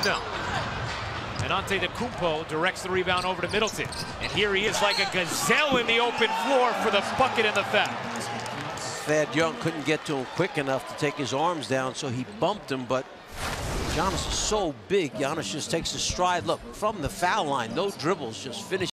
No. And Antetokounmpo directs the rebound over to Middleton. And here he is like a gazelle in the open floor for the bucket and the foul. Thad Young couldn't get to him quick enough to take his arms down, so he bumped him, but Giannis is so big. Giannis just takes a stride. Look, from the foul line, no dribbles, just finish.